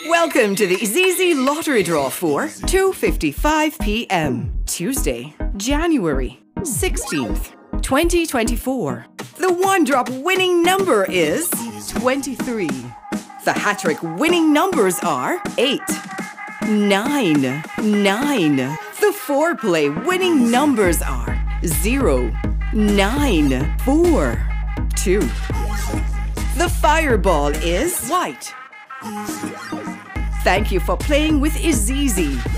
Welcome to the IZIZZI lottery draw for 2:55 p.m. Tuesday, January 16th, 2024. The one-drop winning number is 23. The HaTTrik winning numbers are 8, 9, 9. The four-play winning numbers are 0, 9, 4, 2. The fireball is white. Thank you for playing with IZIZZI.